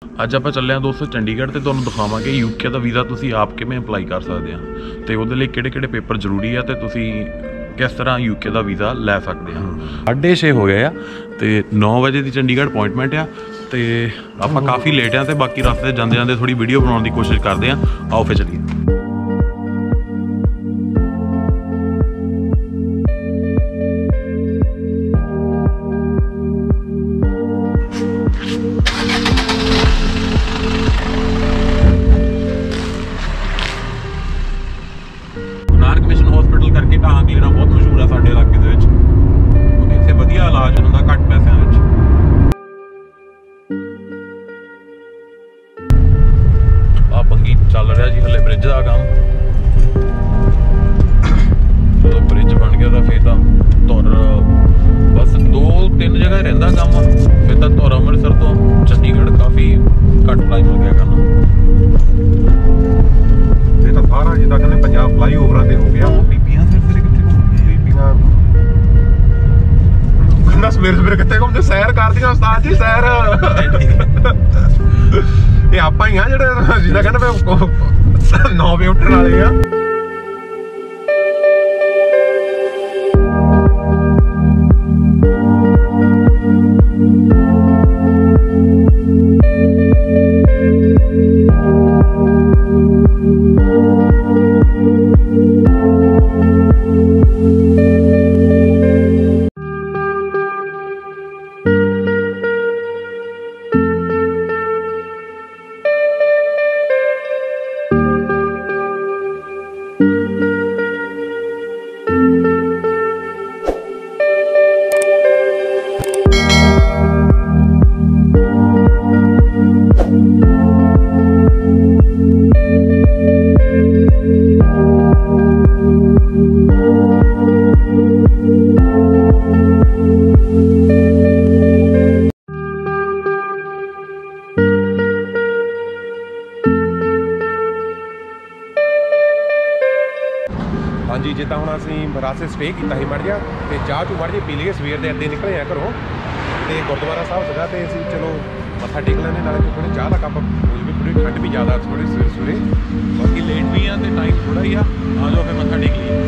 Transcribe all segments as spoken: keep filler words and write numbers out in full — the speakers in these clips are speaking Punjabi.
ਅੱਜ ਆਪਾਂ ਚੱਲੇ ਹਾਂ ਦੋਸਤੋ ਚੰਡੀਗੜ੍ਹ ਤੇ ਤੁਹਾਨੂੰ ਦਿਖਾਵਾਂਗੇ ਯੂਕੇ ਦਾ ਵੀਜ਼ਾ ਤੁਸੀਂ ਆਪ ਕਿਵੇਂ ਅਪਲਾਈ ਕਰ ਸਕਦੇ ਆ ਤੇ ਉਹਦੇ ਲਈ ਕਿਹੜੇ ਕਿਹੜੇ ਪੇਪਰ ਜ਼ਰੂਰੀ ਆ ਤੇ ਤੁਸੀਂ ਕਿਸ ਤਰ੍ਹਾਂ ਯੂਕੇ ਦਾ ਵੀਜ਼ਾ ਲੈ ਸਕਦੇ ਆ। ਸਾਢੇ ਛੇ ਹੋ ਗਏ ਆ ਤੇ ਨੌ ਵਜੇ ਦੀ ਚੰਡੀਗੜ੍ਹ ਅਪਾਇੰਟਮੈਂਟ ਆ ਤੇ ਆਪਾਂ ਕਾਫੀ ਲੇਟ ਆ ਤੇ ਬਾਕੀ ਰਸਤੇ ਜਾਂਦੇ ਜਾਂਦੇ ਥੋੜੀ ਵੀਡੀਓ ਬਣਾਉਣ ਦੀ ਕੋਸ਼ਿਸ਼ ਕਰਦੇ ਆ। ਆਓ ਫਿਰ ਚੱਲੀਏ। ਕਰਕੇ ਢਾਂਗ ਲੈਣਾ ਬਹੁਤ ਮਸ਼ਹੂਰ ਆ ਸਾਡੇ ਇਲਾਕੇ ਦੇ ਵਿੱਚ ਕਿਉਂਕਿ ਇੱਥੇ ਵਧੀਆ ਇਲਾਜ ਹੁੰਦਾ ਘੱਟ ਪੈਸਿਆਂ ਵਿੱਚ। ਆ ਬੰਗੀ ਚੱਲ ਰਿਹਾ ਜੀ ਹਲੇ ਬ੍ਰਿਜ ਦਾ ਕੰਮ। ਜਦੋਂ ਬ੍ਰਿਜ ਬਣ ਗਿਆ ਤਾਂ ਫਿਰ ਤਾਂ ਧੁਰ ਬਸ ਦੋ ਤਿੰਨ ਜਗ੍ਹਾ ਰਹਿੰਦਾ ਕੰਮ ਫਿਰ ਤਾਂ ਧੁਰ ਅੰਮ੍ਰਿਤਸਰ ਤੋਂ ਚੰਡੀਗੜ੍ਹ ਕਾਫੀ ਘੱਟ ਟਾਈਮ ਲੱਗਿਆ ਕਰਨਾ। ਇਹ ਤਾਂ ਸਾਰਾ ਜਿੱਦਾਂ ਕਹਿੰਦੇ ਪੰਜਾਬ ਫਲਾਈਓਵਰਾਂ ਤੇ ਹੋ ਗਿਆ। ਬੀਬੀਆਂ ਫਿਰ ਫਿਰ ਕਿੱਥੇ ਘੁੰਮਦੀਆਂ ਬੀਬੀਆਂ ਕਹਿੰਦਾ ਸਵੇਰ ਸਵੇਰ ਕਿੱਥੇ ਘੁੰਮਦੇ ਸੈਰ ਕਰਦੀਆਂ ਉਸਤਾਦ ਜੀ ਸੈਰ। ਇਹ ਆਪਾਂ ਹੀ ਆ ਜਿਹੜੇ ਜਿੱਦਾਂ ਕਹਿੰਦੇ ਨੌ ਵਜੇ ਉੱਠਣ ਵਾਲੇ ਆ। ਹਾਂਜੀ ਜਿੱਦਾਂ ਹੁਣ ਅਸੀਂ ਰਾਸਤੇ ਸਟੇ ਕੀਤਾ ਸੀ ਮੜ ਜਾ ਤੇ ਚਾਹ ਚੂ ਮੜ ਜੇ ਪੀ ਲਈਏ ਸਵੇਰ ਦੇ ਅੱਧੇ ਨਿਕਲੇ ਆ ਘਰੋਂ ਤੇ ਗੁਰਦੁਆਰਾ ਸਾਹਿਬ ਸੀਗਾ ਤੇ ਅਸੀਂ ਚਲੋ ਮੱਥਾ ਟੇਕ ਲੈਂਦੇ ਨਾਲੇ ਥੋੜੀ ਚਾਹ ਦਾ ਕੱਪ ਹੋ ਜਾਵੇ। ਥੋੜੀ ਠੰਡ ਵੀ ਜ਼ਿਆਦਾ ਥੋੜੀ ਸਵੇਰੇ ਸਵੇਰੇ ਬਾਕੀ ਲੇਟ ਵੀ ਆ ਤੇ ਟਾਈਮ ਥੋੜਾ ਹੀ ਆ। ਆ ਜਾਓ ਫਿਰ ਮੱਥਾ ਟੇਕ ਲਈਏ।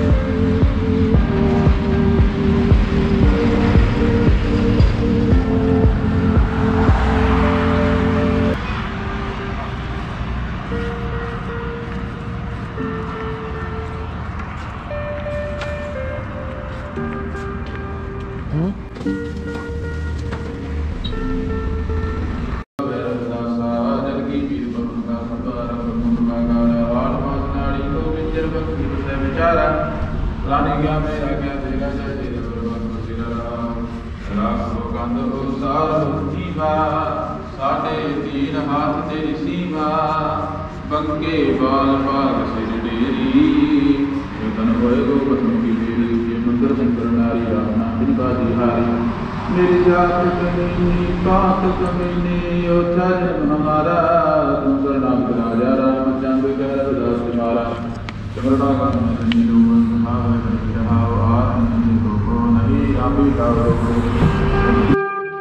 साढ़े तीन हाथ तेरी सीमा बंके बाल भाग सिर डेरी तन होए गो बसों की बेड़ी ये मंदिर शंकर नारी राम नाम दिन बाजी हारी मेरी जात कमीनी पात कमीनी ओ जन्म हमारा तुम नाम राजा राम चंद कह दास तुम्हारा चमरना का नहीं रो भाव नहीं रहा आत्म को नहीं आप ही का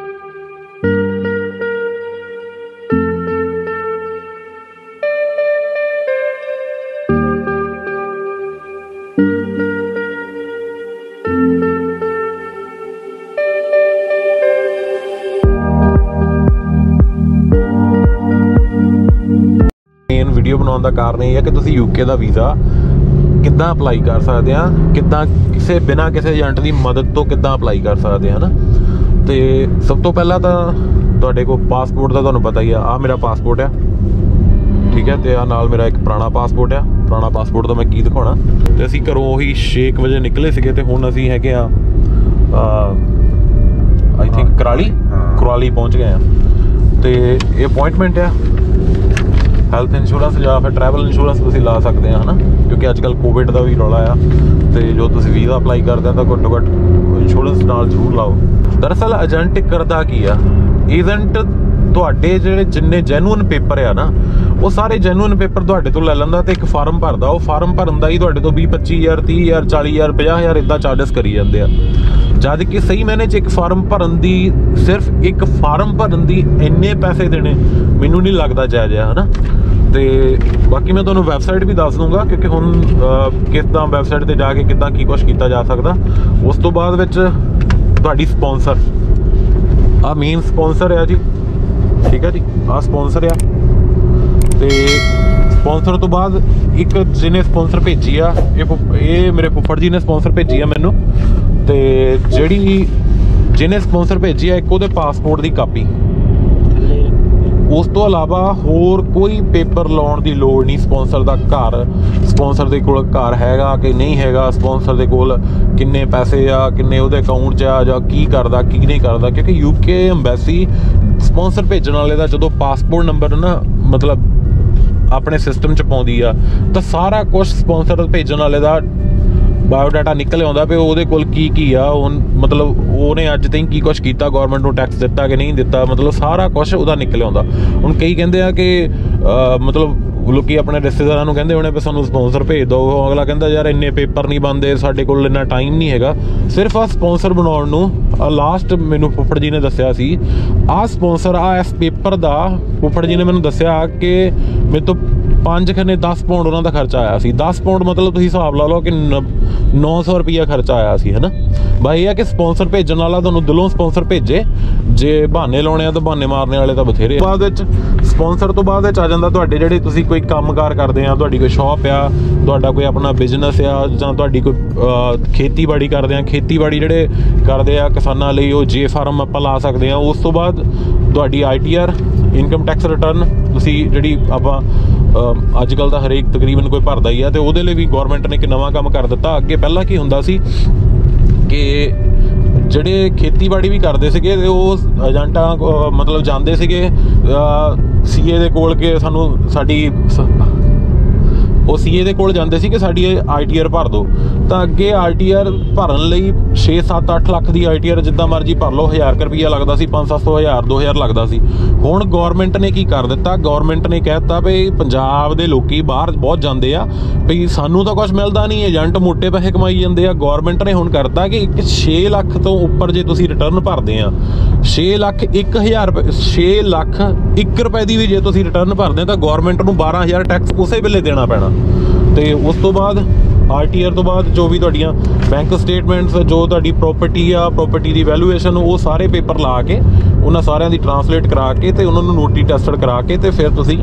ਵੀਡੀਓ ਬਣਾਉਣ ਦਾ ਕਾਰਨ ਇਹ ਹੈ ਕਿ ਤੁਸੀਂ ਯੂਕੇ ਦਾ ਵੀਜ਼ਾ ਕਿੱਦਾਂ ਅਪਲਾਈ ਕਰ ਸਕਦੇ ਆ, ਕਿੱਦਾਂ ਕਿਸੇ ਬਿਨਾਂ ਕਿਸੇ ਏਜੰਟ ਦੀ ਮਦਦ ਤੋਂ ਕਿੱਦਾਂ ਅਪਲਾਈ ਕਰ ਸਕਦੇ ਆ ਨਾ। ਤੇ ਸਭ ਤੋਂ ਪਹਿਲਾਂ ਤਾਂ ਤੁਹਾਡੇ ਕੋਲ ਪਾਸਪੋਰਟ ਦਾ ਤੁਹਾਨੂੰ ਪਤਾ ਹੀ ਆ। ਆ ਮੇਰਾ ਪਾਸਪੋਰਟ ਆ ਠੀਕ ਹੈ ਤੇ ਆ ਨਾਲ ਮੇਰਾ ਇੱਕ ਪੁਰਾਣਾ ਪਾਸਪੋਰਟ ਆ। ਪੁਰਾਣਾ ਪਾਸਪੋਰਟ ਦਾ ਮੈਂ ਕੀ ਦਿਖਾਉਣਾ। ਤੇ ਅਸੀਂ ਘਰੋਂ ਉਹੀ ਛੇ ਕੁ ਵਜੇ ਨਿਕਲੇ ਸੀਗੇ ਤੇ ਹੁਣ ਅਸੀਂ ਹੈਗੇ ਆ ਆਈ ਥਿੰਕ ਕੁਰਾਲੀ ਕੁਰਾਲੀ ਪਹੁੰਚ ਗਏ ਆ। ਤੇ ਇਹ ਅਪੁਆਇੰਟਮੈਂਟ ਆ ਹੈਲਥ ਇੰਸ਼ੋਰੈਂਸ ਜਾਂ ਫਿਰ ਟਰੈਵਲ ਇੰਸ਼ੋਰੈਂਸ ਤੁਸੀਂ ਲਾ ਸਕਦੇ ਆ ਹੈ ਨਾ ਕਿਉਂਕਿ ਅੱਜ ਕੱਲ੍ਹ ਕੋਵਿਡ ਦਾ ਵੀ ਰੌਲਾ ਆ ਤੇ ਜੋ ਤੁਸੀਂ ਵੀਜ਼ਾ ਅਪਲਾਈ ਕਰਦੇ ਆ ਤਾਂ ਘੱਟੋ ਘੱਟ ਇੰਸ਼ੋਰੈਂਸ ਨਾਲ ਜ਼ਰੂਰ ਲਾਓ। ਦਰਅਸਲ ਏਜੰਟ ਕਰਦਾ ਕੀ ਆ, ਏਜੰਟ ਤੁਹਾਡੇ ਜਿਹੜੇ ਜਿੰਨੇ ਜੈਨੂਅਨ ਪੇਪਰ ਆ ਨਾ ਉਹ ਸਾਰੇ ਜੈਨੂਇਨ ਪੇਪਰ ਤੁਹਾਡੇ ਤੋਂ ਲੈ ਲੈਂਦਾ ਤੇ ਇੱਕ ਫਾਰਮ ਭਰਦਾ। ਉਹ ਫਾਰਮ ਭਰਨ ਦਾ ਹੀ ਤੁਹਾਡੇ ਤੋਂ ਵੀਹ ਪੱਚੀ ਹਜ਼ਾਰ ਤੀਹ ਹਜ਼ਾਰ ਚਾਲੀ ਹਜ਼ਾਰ ਪੰਜਾਹ ਹਜ਼ਾਰ ਇੱਦਾਂ ਚਾਰਜਸ ਕਰੀ ਜਾਂਦੇ ਆ। ਜਦ ਕਿ ਸਹੀ ਮੈਨੇ 'ਚ ਇੱਕ ਫਾਰਮ ਭਰਨ ਦੀ ਸਿਰਫ ਇੱਕ ਫਾਰਮ ਭਰਨ ਦੀ ਇੰਨੇ ਪੈਸੇ ਦੇਣੇ ਮੈਨੂੰ ਨਹੀਂ ਲੱਗਦਾ ਜਾਇਜ਼ ਆ, ਹੈ ਨਾ। ਤੇ ਬਾਕੀ ਮੈਂ ਤੁਹਾਨੂੰ ਵੈਬਸਾਈਟ ਵੀ ਦੱਸ ਦੂੰਗਾ, ਕਿਉਂਕਿ ਹੁਣ ਕਿੱਦਾਂ ਵੈਬਸਾਈਟ 'ਤੇ ਜਾ ਕੇ ਕਿੱਦਾਂ ਕੀ ਕੁਛ ਕੀਤਾ ਜਾ ਸਕਦਾ। ਉਸ ਤੋਂ ਬਾਅਦ ਵਿੱਚ ਤੁਹਾਡੀ ਸਪੋਂਸਰ, ਆਹ ਮੇਨ ਸਪੋਂਸਰ ਆ ਜੀ, ਠੀਕ ਹੈ ਜੀ, ਆਹ ਸਪੋਂਸਰ ਆ। ਤੇ ਸਪੋਂਸਰ ਤੋਂ ਬਾਅਦ ਇੱਕ ਜਿਹਨੇ ਸਪੋਂਸਰ ਭੇਜੀ ਆ, ਇਹ ਇਹ ਮੇਰੇ ਫੁੱਫੜ ਜੀ ਨੇ ਸਪੋਂਸਰ ਭੇਜੀ ਆ ਮੈਨੂੰ। ਤੇ ਜਿਹੜੀ ਜਿਹਨੇ ਸਪੋਂਸਰ ਭੇਜੀ ਆ, ਇੱਕ ਉਹਦੇ ਪਾਸਪੋਰਟ ਦੀ ਕਾਪੀ। ਉਸ ਤੋਂ ਇਲਾਵਾ ਹੋਰ ਕੋਈ ਪੇਪਰ ਲਾਉਣ ਦੀ ਲੋੜ ਨਹੀਂ। ਸਪੋਂਸਰ ਦਾ ਘਰ, ਸਪੋਂਸਰ ਦੇ ਕੋਲ ਘਰ ਹੈਗਾ ਕਿ ਨਹੀਂ ਹੈਗਾ, ਸਪੋਂਸਰ ਦੇ ਕੋਲ ਕਿੰਨੇ ਪੈਸੇ ਆ, ਕਿੰਨੇ ਉਹਦੇ ਅਕਾਊਂਟ 'ਚ ਆ, ਜਾਂ ਕੀ ਕਰਦਾ ਕੀ ਨਹੀਂ ਕਰਦਾ। ਕਿਉਂਕਿ ਯੂਕੇ ਐਮਬੈਸੀ ਸਪੋਂਸਰ ਭੇਜਣ ਵਾਲੇ ਦਾ ਜਦੋਂ ਪਾਸਪੋਰਟ ਨੰਬਰ ਨਾ ਮਤਲਬ ਆਪਣੇ ਸਿਸਟਮ 'ਚ ਪਾਉਂਦੀ ਆ, ਤਾਂ ਸਾਰਾ ਕੁਛ ਸਪੋਂਸਰ ਭੇਜਣ ਵਾਲੇ ਦਾ ਬਾਇਓਡਾਟਾ ਨਿਕਲ ਆਉਂਦਾ ਵੀ ਉਹਦੇ ਕੋਲ ਕੀ ਕੀ ਆ, ਉਹ ਮਤਲਬ ਉਹਨੇ ਅੱਜ ਤਾਈਂ ਕੀ ਕੁਛ ਕੀਤਾ, ਗੌਰਮੈਂਟ ਨੂੰ ਟੈਕਸ ਦਿੱਤਾ ਕਿ ਨਹੀਂ ਦਿੱਤਾ, ਮਤਲਬ ਸਾਰਾ ਕੁਛ ਉਹਦਾ ਨਿਕਲ ਆਉਂਦਾ। ਹੁਣ ਕਈ ਕਹਿੰਦੇ ਆ ਕਿ ਮਤਲਬ ਲੋਕੀ ਆਪਣੇ ਰਿਸ਼ਤੇਦਾਰਾਂ ਨੂੰ ਕਹਿੰਦੇ ਹੋਣੇ ਵੀ ਸਾਨੂੰ ਸਪੋਂਸਰ ਭੇਜ ਦਿਓ। ਉਹ ਅਗਲਾ ਕਹਿੰਦਾ ਯਾਰ ਇੰਨੇ ਪੇਪਰ ਨਹੀਂ ਬਣਦੇ, ਸਾਡੇ ਕੋਲ ਇੰਨਾ ਟਾਈਮ ਨਹੀਂ ਹੈਗਾ। ਸਿਰਫ ਆਹ ਸਪੋਂਸਰ ਬਣਾਉਣ ਨੂੰ ਲਾਸਟ ਮੈਨੂੰ ਫੁੱਫੜ ਜੀ ਨੇ ਦੱਸਿਆ ਸੀ, ਆਹ ਸਪੋਂਸਰ ਆ ਇਸ ਪੇਪਰ ਦਾ ਫੁੱਫੜ ਜੀ ਨੇ ਮੈਨੂੰ ਦੱਸਿਆ ਕਿ ਮੇਰੇ ਤੋਂ ਪੰਜ ਖਨੇ ਦਸ ਪਾਉਂਡ ਉਹਨਾਂ ਦਾ ਖਰਚਾ ਆਇਆ ਸੀ। ਦਸ ਪਾਉਂਡ ਮਤਲਬ ਤੁਸੀਂ ਹਿਸਾਬ ਲਾ ਲਓ ਕਿ ਨੌ ਸੌ ਰੁਪਈਆ ਖਰਚਾ ਆਇਆ ਸੀ, ਹੈ ਨਾ। ਬਾਈ ਇਹ ਆ ਕਿ ਸਪੋਂਸਰ ਭੇਜਣ ਵਾਲਾ ਤੁਹਾਨੂੰ ਦਿਲੋਂ ਸਪੋਂਸਰ ਭੇਜੇ। ਜੇ ਬਹਾਨੇ ਲਾਉਣੇ ਆ ਤਾਂ ਬਹਾਨੇ ਮਾਰਨੇ ਵਾਲੇ ਤਾਂ ਬਥੇਰੇ। ਬਾਅਦ ਵਿੱਚ ਸਪੋਂਸਰ ਤੋਂ ਬਾਅਦ ਵਿੱਚ ਆ ਜਾਂਦਾ ਤੁਹਾਡੇ ਜਿਹੜੇ ਤੁਸੀਂ ਕੋਈ ਕੰਮਕਾਰ ਕਰਦੇ ਆ, ਤੁਹਾਡੀ ਕੋਈ ਸ਼ੌਪ ਆ, ਤੁਹਾਡਾ ਕੋਈ ਆਪਣਾ ਬਿਜ਼ਨਸ ਆ, ਜਾਂ ਤੁਹਾਡੀ ਕੋਈ ਖੇਤੀਬਾੜੀ ਕਰਦੇ ਆ। ਖੇਤੀਬਾੜੀ ਜਿਹੜੇ ਕਰਦੇ ਆ ਕਿਸਾਨਾਂ ਲਈ ਉਹ ਜੇ ਫਾਰਮ ਆਪਾਂ ਲਾ ਸਕਦੇ ਆ। ਉਸ ਤੋਂ ਬਾਅਦ ਤੁਹਾਡੀ I T R, income tax return, ਤੁਸੀਂ ਜਿਹੜੀ ਆਪਾਂ ਅੱਜ ਕੱਲ੍ਹ ਤਾਂ ਹਰੇਕ ਤਕਰੀਬਨ ਕੋਈ ਭਰਦਾ ਹੀ ਆ। ਅਤੇ ਉਹਦੇ ਲਈ ਵੀ ਗੌਰਮੈਂਟ ਨੇ ਇੱਕ ਨਵਾਂ ਕੰਮ ਕਰ ਦਿੱਤਾ। ਅੱਗੇ ਪਹਿਲਾਂ ਕੀ ਹੁੰਦਾ ਸੀ ਕਿ ਜਿਹੜੇ ਖੇਤੀਬਾੜੀ ਵੀ ਕਰਦੇ ਸੀਗੇ ਤੇ ਉਹ ਏਜੰਟਾਂ ਮਤਲਬ ਜਾਂਦੇ ਸੀਗੇ ਸੀ ਏ ਦੇ ਕੋਲ ਕਿ ਸਾਨੂੰ ਸਾਡੀ ਉਹ ਸੀ ਏ ਦੇ ਕੋਲ ਜਾਂਦੇ ਸੀ ਕਿ ਸਾਡੀ ਆਈ ਟੀ ਆਰ ਭਰ ਦਿਓ। ਤਾਂ ਅੱਗੇ ਆਈ ਟੀ ਆਰ ਭਰਨ ਲਈ ਛੇ ਸੱਤ ਅੱਠ ਲੱਖ ਦੀ ਆਈ ਟੀ ਆਰ ਜਿੱਦਾਂ ਮਰਜ਼ੀ ਭਰ ਲਓ, ਹਜ਼ਾਰ ਕੁ ਰੁਪਈਆ ਲੱਗਦਾ ਸੀ, ਪੰਜ ਸੱਤ ਸੌ ਹਜ਼ਾਰ ਦੋ ਹਜ਼ਾਰ ਲੱਗਦਾ ਸੀ। ਹੁਣ ਗੌਰਮੈਂਟ ਨੇ ਕੀ ਕਰ ਦਿੱਤਾ, ਗੌਰਮੈਂਟ ਨੇ ਕਹਿ ਦਿੱਤਾ ਵੀ ਪੰਜਾਬ ਦੇ ਲੋਕੀ ਬਾਹਰ ਬਹੁਤ ਜਾਂਦੇ ਆ, ਵੀ ਸਾਨੂੰ ਤਾਂ ਕੁਛ ਮਿਲਦਾ ਨਹੀਂ, ਏਜੰਟ ਮੋਟੇ ਪੈਸੇ ਕਮਾਈ ਜਾਂਦੇ ਆ। ਗੌਰਮੈਂਟ ਨੇ ਹੁਣ ਕਰਤਾ ਕਿ ਇੱਕ ਛੇ ਲੱਖ ਤੋਂ ਉੱਪਰ ਜੇ ਤੁਸੀਂ ਰਿਟਰਨ ਭਰਦੇ ਆ, ਛੇ ਲੱਖ ਇੱਕ ਹਜ਼ਾਰ ਰੁਪਏ ਛੇ ਲੱਖ ਇੱਕ ਰੁਪਏ ਦੀ ਵੀ ਜੇ ਤੁਸੀਂ ਰਿਟਰਨ ਭਰਦੇ ਤਾਂ ਗੌਰਮੈਂਟ ਨੂੰ ਬਾਰਾਂ ਹਜ਼ਾਰ ਟੈਕਸ ਉਸੇ ਵੇਲੇ ਦੇਣਾ ਪੈਣਾ। ਤੇ ਉਸ ਤੋਂ ਬਾਅਦ ਆਰ ਟੀ ਆਰ ਤੋਂ ਬਾਅਦ ਜੋ ਵੀ ਤੁਹਾਡੀਆਂ ਬੈਂਕ ਸਟੇਟਮੈਂਟਸ, ਜੋ ਤੁਹਾਡੀ ਪ੍ਰੋਪਰਟੀ ਆ, ਪ੍ਰੋਪਰਟੀ ਦੀ ਵੈਲੂਏਸ਼ਨ, ਉਹ ਸਾਰੇ ਪੇਪਰ ਲਾ ਕੇ ਉਹਨਾਂ ਸਾਰਿਆਂ ਦੀ ਟਰਾਂਸਲੇਟ ਕਰਾ ਕੇ ਤੇ ਉਹਨਾਂ ਨੂੰ ਨੋਟੀ ਟੈਸਟਡ ਕਰਾ ਕੇ ਤੇ ਫਿਰ ਤੁਸੀਂ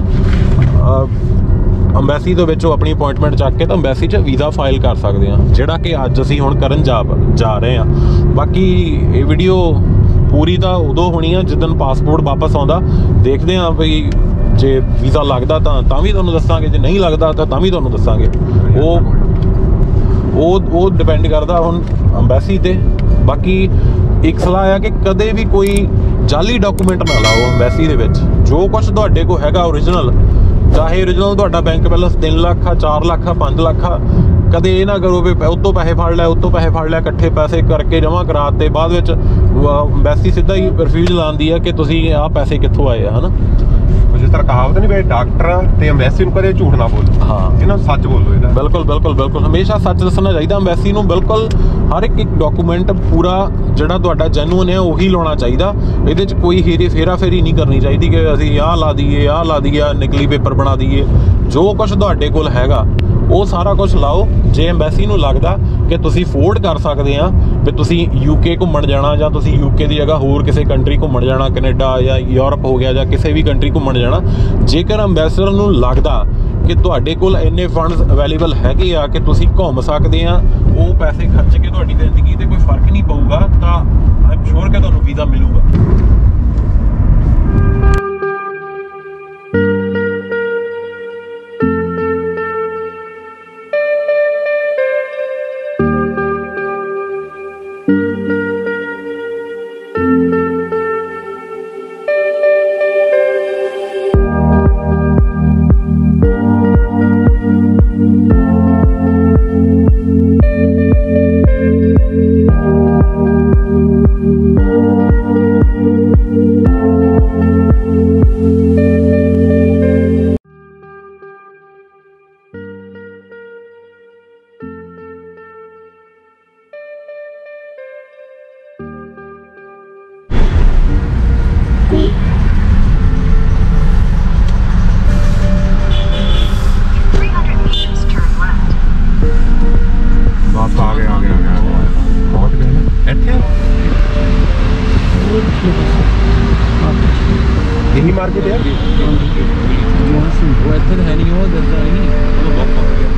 ਅੰਬੈਸੀ ਦੇ ਵਿੱਚੋਂ ਆਪਣੀ ਅਪਾਇੰਟਮੈਂਟ ਚੱਕ ਕੇ ਤਾਂ ਅੰਬੈਸੀ 'ਚ ਵੀਜ਼ਾ ਫਾਈਲ ਕਰ ਸਕਦੇ ਆ, ਜਿਹੜਾ ਕਿ ਅੱਜ ਅਸੀਂ ਹੁਣ ਕਰਨ ਜਾ ਜਾ ਰਹੇ ਹਾਂ। ਬਾਕੀ ਇਹ ਵੀਡੀਓ ਪੂਰੀ ਤਾਂ ਉਦੋਂ ਹੋਣੀ ਆ ਜਿੱਦਣ ਪਾਸਪੋਰਟ ਵਾਪਸ ਆਉਂਦਾ। ਦੇਖਦੇ ਹਾਂ ਬਈ ਜੇ ਵੀਜ਼ਾ ਲੱਗਦਾ ਤਾਂ ਤਾਂ ਵੀ ਤੁਹਾਨੂੰ ਦੱਸਾਂਗੇ, ਜੇ ਨਹੀਂ ਲੱਗਦਾ ਤਾਂ ਤਾਂ ਵੀ ਤੁਹਾਨੂੰ ਦੱਸਾਂਗੇ। ਉਹ ਉਹ ਉਹ ਡਿਪੈਂਡ ਕਰਦਾ ਹੁਣ ਅੰਬੈਸੀ 'ਤੇ। ਬਾਕੀ ਇੱਕ ਸਲਾਹ ਆ ਕਿ ਕਦੇ ਵੀ ਕੋਈ ਜਾਲੀ ਡਾਕੂਮੈਂਟ ਨਾ ਲਾਓ ਅੰਬੈਸੀ ਦੇ ਵਿੱਚ। ਜੋ ਕੁਛ ਤੁਹਾਡੇ ਕੋਲ ਹੈਗਾ ਓਰੀਜਨਲ, ਚਾਹੇ ਓਰੀਜਨਲ ਤੁਹਾਡਾ ਬੈਂਕ ਬੈਲੈਂਸ ਤਿੰਨ ਲੱਖ ਆ, ਚਾਰ ਲੱਖ ਆ, ਪੰਜ ਲੱਖ ਆ, ਕਦੇ ਇਹ ਨਾ ਕਰੋ ਵੀ ਉੱਤੋਂ ਪੈਸੇ ਫੜ ਲਿਆ ਉੱਤੋਂ ਪੈਸੇ ਫੜ ਲਿਆ ਇਕੱਠੇ ਪੈਸੇ ਕਰਕੇ ਜਮ੍ਹਾਂ ਕਰਾ ਦਿੱਤੇ, ਬਾਅਦ ਵਿੱਚ ਅੰਬੈਸੀ ਸਿੱਧਾ ਹੀ ਰਿਫਿਊਜ਼ ਲਾਉਂਦੀ ਆ ਕਿ ਤੁਸੀਂ ਆਹ ਪੈਸੇ ਕਿੱਥੋਂ ਆਏ ਆ, ਹੈ ਨਾ। ਜਿਸ ਤਰ੍ਹਾਂ ਕਹਾਵਤ ਨਹੀਂ ਵੀ ਡਾਕਟਰ ਤੇ ਅੰਬੈਸੀ ਨੂੰ ਕਦੇ ਝੂਠ ਨਾ ਬੋਲੋ। ਹਾਂ, ਇਹਨਾਂ ਨੂੰ ਸੱਚ ਬੋਲੋ। ਇਹਦਾ ਬਿਲਕੁਲ ਬਿਲਕੁਲ ਬਿਲਕੁਲ ਹਮੇਸ਼ਾ ਸੱਚ ਦੱਸਣਾ ਚਾਹੀਦਾ ਅੰਬੈਸੀ ਨੂੰ। ਬਿਲਕੁਲ ਹਰ ਇੱਕ ਇੱਕ ਡਾਕੂਮੈਂਟ ਪੂਰਾ ਜਿਹੜਾ ਤੁਹਾਡਾ ਜੈਨੂਅਨ ਹੈ ਉਹੀ ਲਾਉਣਾ ਚਾਹੀਦਾ। ਇਹਦੇ 'ਚ ਕੋਈ ਹੇਰੇ ਫੇਰਾ ਫੇਰੀ ਨਹੀਂ ਕਰਨੀ ਚਾਹੀਦੀ ਕਿ ਅਸੀਂ ਆਹ ਲਾ ਦਈਏ ਆਹ ਲਾ ਦਈਏ ਨਕਲੀ ਪੇਪਰ ਬਣਾ ਦਈਏ। ਜੋ ਕੁਛ ਤੁਹਾਡੇ ਕੋਲ ਹੈਗਾ ਉਹ ਸਾਰਾ ਕੁਛ ਲਾਓ। ਜੇ ਅੰਬੈਸੀ ਨੂੰ ਲੱਗਦਾ ਕਿ ਤੁਸੀਂ ਅਫੋਰਡ ਕਰ ਸਕਦੇ ਆ ਵੀ ਤੁਸੀਂ ਯੂਕੇ ਘੁੰਮਣ ਜਾਣਾ, ਜਾਂ ਤੁਸੀਂ ਯੂਕੇ ਦੀ ਜਗ੍ਹਾ ਹੋਰ ਕਿਸੇ ਕੰਟਰੀ ਘੁੰਮਣ ਜਾਣਾ, ਕੈਨੇਡਾ ਜਾਂ ਯੂਰਪ ਹੋ ਗਿਆ, ਜਾਂ ਕਿਸੇ ਵੀ ਕੰਟਰੀ ਘੁੰਮਣ ਜਾਣਾ, ਜੇਕਰ ਅੰਬੈਸਡਰ ਨੂੰ ਲੱਗਦਾ ਕਿ ਤੁਹਾਡੇ ਕੋਲ ਇੰਨੇ ਫੰਡਸ ਅਵੇਲੇਬਲ ਹੈਗੇ ਆ ਕਿ ਤੁਸੀਂ ਘੁੰਮ ਸਕਦੇ ਆ, ਉਹ ਪੈਸੇ ਖਰਚ ਕੇ ਤੁਹਾਡੀ ਜ਼ਿੰਦਗੀ 'ਤੇ ਕੋਈ ਫਰਕ ਨਹੀਂ ਪਊਗਾ, ਤਾਂ ਆਈ ਸ਼ੋਰ ਕਿ ਤੁਹਾਨੂੰ ਵੀਜ਼ਾ ਮਿਲੂਗਾ। ਉਹ ਇੱਥੇ ਤਾਂ ਹੈ ਨਹੀਂ, ਉਹ ਦੱਸਦਾ ਨਹੀਂ ਉਹ ਬਹੁਤ ਪੱਕ ਗਿਆ।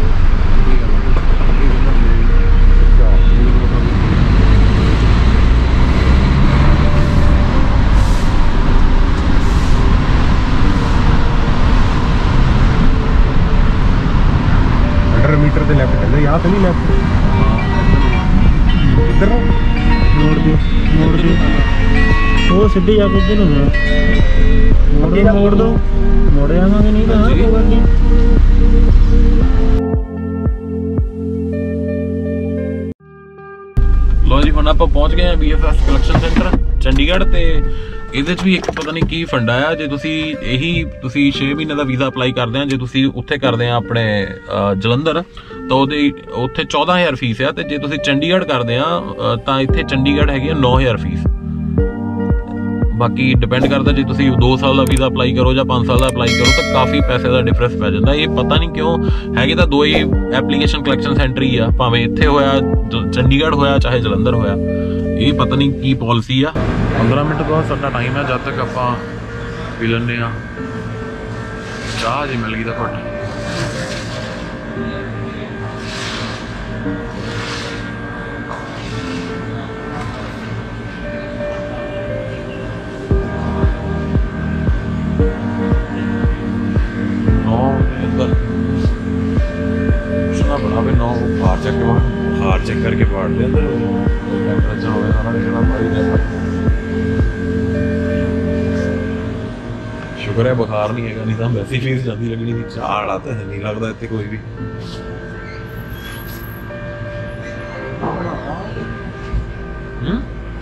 हंड्रेड मीटर से लेफ्ट करना, यहाँ से नहीं लेफ्ट, इधर ना मोड़ दो मोड़ दो वो सीधे जाके उधर होना मोड़ दो मोड़ दो मोड़ जावांगे नहीं तो कोई गल नहीं। ਲੋ ਜੀ ਹੁਣ ਆਪਾਂ ਪਹੁੰਚ ਗਏ ਆ B F S collection centre Chandigarh ਤੇ ਇਹਦੇ 'ਚ ਵੀ ਇੱਕ ਪਤਾ ਨਹੀਂ ਕੀ ਫੰਡਾ ਆ। ਜੇ ਤੁਸੀਂ ਇਹੀ ਤੁਸੀਂ ਛੇ ਮਹੀਨੇ ਦਾ ਵੀਜ਼ਾ ਅਪਲਾਈ ਕਰਦੇ ਆ, ਜੇ ਤੁਸੀਂ ਉੱਥੇ ਕਰਦੇ ਆ ਆਪਣੇ ਜਲੰਧਰ ਤਾਂ ਉਹਦੇ ਉੱਥੇ ਚੌਦਾਂ ਹਜ਼ਾਰ ਫੀਸ ਆ, ਤੇ ਜੇ ਤੁਸੀਂ ਚੰਡੀਗੜ੍ਹ ਕਰਦੇ ਆ ਤਾਂ ਇੱਥੇ ਚੰਡੀਗੜ੍ਹ ਹੈਗੀ ਆ ਨੌ ਹਜ਼ਾਰ ਫੀਸ। ਬਾਕੀ ਡਿਪੈਂਡ ਕਰਦਾ ਜੇ ਤੁਸੀਂ ਦੋ ਸਾਲ ਦਾ ਵੀਜ਼ਾ ਅਪਲਾਈ ਕਰੋ ਜਾਂ ਪੰਜ ਸਾਲ ਦਾ ਅਪਲਾਈ ਕਰੋ ਤਾਂ ਕਾਫੀ ਪੈਸੇ ਦਾ ਡਿਫਰੈਂਸ ਪੈ ਜਾਂਦਾ। ਇਹ ਪਤਾ ਨਹੀਂ ਕਿਉਂ ਹੈਗੇ ਤਾਂ ਦੋ ਹੀ ਐਪਲੀਕੇਸ਼ਨ ਕਲੈਕਸ਼ਨ ਸੈਂਟਰ ਹੀ ਆ, ਭਾਵੇਂ ਇੱਥੇ ਹੋਇਆ ਚੰਡੀਗੜ੍ਹ ਹੋਇਆ ਚਾਹੇ ਜਲੰਧਰ ਹੋਇਆ। ਇਹ ਪਤਾ ਨਹੀਂ ਕੀ ਪਾਲਿਸੀ ਆ। ਪੰਦਰਾਂ ਮਿੰਟ ਬਾਅਦ ਸਾਡਾ ਟਾਈਮ ਹੈ, ਜਦ ਤੱਕ ਆਪਾਂ ਪੀ ਲੈਂਦੇ ਆ ਚਾਹ ਜੀ ਮਿਲ ਗਈ ਤਾਂ ਘੱਟ। बाहर चेक के बाहर चेक करके बाहर दे अंदर टेम्परेचर हो गया ना कितना भारी है। शुक्र है बुखार नहीं है, नहीं तो वैसी फीस जल्दी लगनी थी। चाड़ आता है नहीं लगता इतने कोई भी। हम्म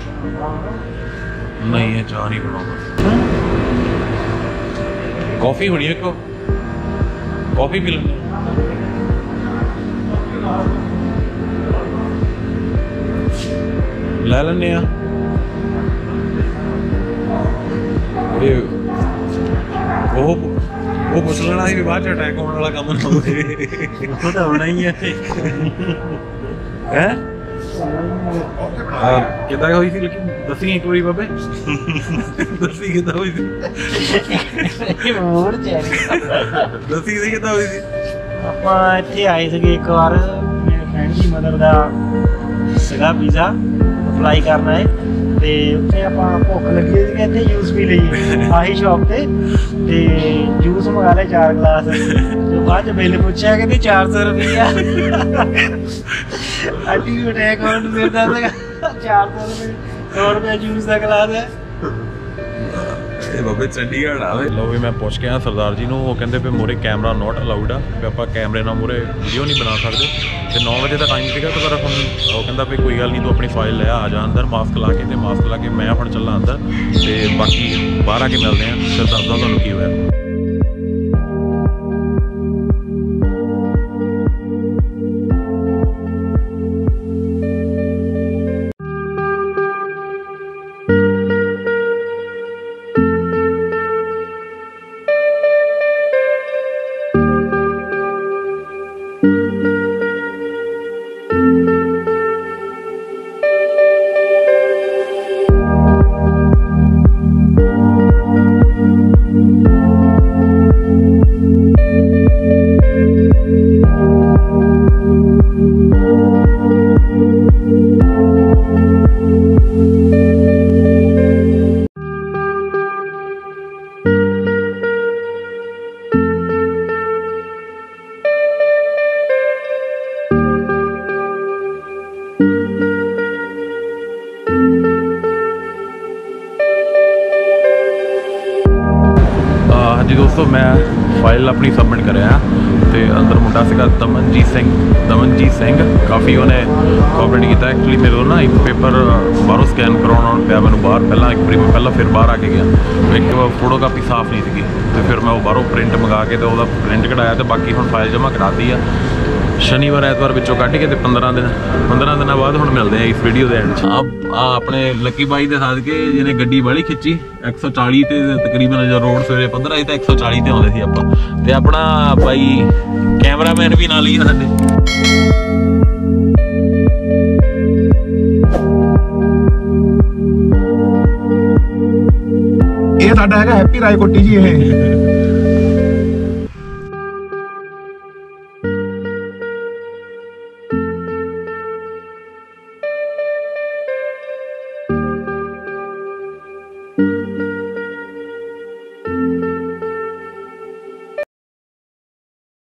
नहीं है चाह नहीं बनाऊंगा। कॉफी होनी है को कॉफी पी लेंगे। ਲੈ ਲੈਂਦੇ ਆ ਇਹ ਉਹ ਉਹ ਪੁੱਛ ਲੈਣਾ ਸੀ ਵੀ ਬਾਅਦ ਚ ਅਟੈਕ ਹੋਣ ਵਾਲਾ ਕੰਮ ਨਾ ਹੋਵੇ। ਉਹ ਤਾਂ ਹੋਣਾ ਹੀ ਹੈ। ਹੈ ਕਿੱਦਾਂ ਹੋਈ ਸੀ ਲੇਕਿਨ ਦੱਸੀ ਇੱਕ ਵਾਰੀ ਬਾਬੇ ਦੱਸੀ ਕਿੱਦਾਂ ਹੋਈ ਸੀ। ਮੋੜ ਚੈਰੀ ਦੱਸੀ ਸੀ ਕਿੱਦਾਂ ਹੋਈ ਸੀ। ਆਪਾਂ ਇੱਥੇ ਆਏ ਸੀਗੇ ਇੱਕ ਵਾਰ, ਮੇਰੇ ਫਰੈਂਡ ਦੀ ਮਦਰ ਦਾ ਸੀਗਾ ਵੀਜ਼ਾ ਅਪਲਾਈ ਕਰਨਾ ਹੈ ਤੇ ਉੱਥੇ ਆਪਾਂ ਭੁੱਖ ਲੱਗੀ ਸੀ ਕਿ ਇੱਥੇ ਜੂਸ ਪੀ ਲਈਏ ਆਹੀ ਸ਼ੌਪ ਤੇ ਤੇ ਜੂਸ ਮੰਗਾ ਲਿਆ ਚਾਰ ਗਲਾਸ। ਤੇ ਬਾਅਦ ਚ ਬਿੱਲ ਪੁੱਛਿਆ ਕਹਿੰਦੇ ਚਾਰ ਸੌ ਰੁਪਈਆ। ਅੱਜ ਵੀ ਅਟੈਕ ਹੋਣ ਨੂੰ ਮਿਲਦਾ ਸੀਗਾ ਚਾਰ ਸੌ ਰੁਪਏ ਸੌ ਰੁਪਏ ਜੂਸ ਦਾ ਗਲਾਸ ਹੈ। ਇਹ ਬਾਬੇ ਚੰਡੀਗੜ੍ਹ ਆਵੇ। ਲੋ ਵੀ ਮੈਂ ਪੁੱਛ ਕੇ ਆ ਸਰਦਾਰ ਜੀ ਨੂੰ, ਉਹ ਕਹਿੰਦੇ ਵੀ ਮੂਹਰੇ ਕੈਮਰਾ ਨੋਟ ਅਲਾਊਡ ਆ, ਵੀ ਆਪਾਂ ਕੈਮਰੇ ਨਾਲ ਮੂਹਰੇ ਵੀਡੀਓ ਨਹੀਂ ਬਣਾ ਸਕਦੇ। ਤੇ ਨੌ ਵਜੇ ਦਾ ਟਾਈਮ ਸੀਗਾ ਤੇ ਪਰ ਹੁਣ ਉਹ ਕਹਿੰਦਾ ਵੀ ਕੋਈ ਗੱਲ ਨਹੀਂ, ਤੂੰ ਆਪਣੀ ਫਾਈਲ ਲੈ ਆ ਜਾ ਅੰਦਰ ਮਾਸਕ ਲਾ ਕੇ। ਤੇ ਮਾਸਕ ਲਾ ਕੇ ਮੈਂ ਹੁਣ ਚੱਲਾਂ ਅੰਦਰ ਤੇ ਬਾਕੀ ਬਾਹਰ ਆ ਕੇ ਮਿਲਦੇ ਆ, ਫਿਰ ਦੱਸਦਾ ਤੁਹਾਨੂੰ ਕੀ ਹੋਇਆ। जी दोस्तों मैं फाइल अपनी सबमिट कराया तो अंदर मुंडा सीगा दमनजीत सिंह दमनजीत सिंह काफ़ी उन्हें कोऑपरेट किया। एक्चुअली मेरे को ना एक पेपर बाहरों स्कैन करवाना पाया, मैं बाहर पहला एक बारी मैं पहला फिर बाहर आके गया, एक फोटो कापी साफ नहीं थी तो फिर मैं वो बाहरों प्रिंट मंगा के तो वह प्रिंट कढ़ाया तो बाकी हम फाइल जमा कराती है। शनिवार ऐतवार विचों कट के पंद्रह दिन पंद्रह दिन बाद हम मिलते हैं इस वीडियो के एंड। अब अपने लकी बाई के साथ के जिन्हें गड्डी वाली खिंची एक सौ चाली ते तकरीबन जो रोड सवेरे पंद्रह तो एक सौ चाली ते आते थे आप, ते अपना बाई कैमरामैन भी नाल ही साडे। ਸਾਡਾ ਹੈਗਾ ਹੈਪੀ ਰਾਏਕੋਟੀ ਜੀ ਇਹ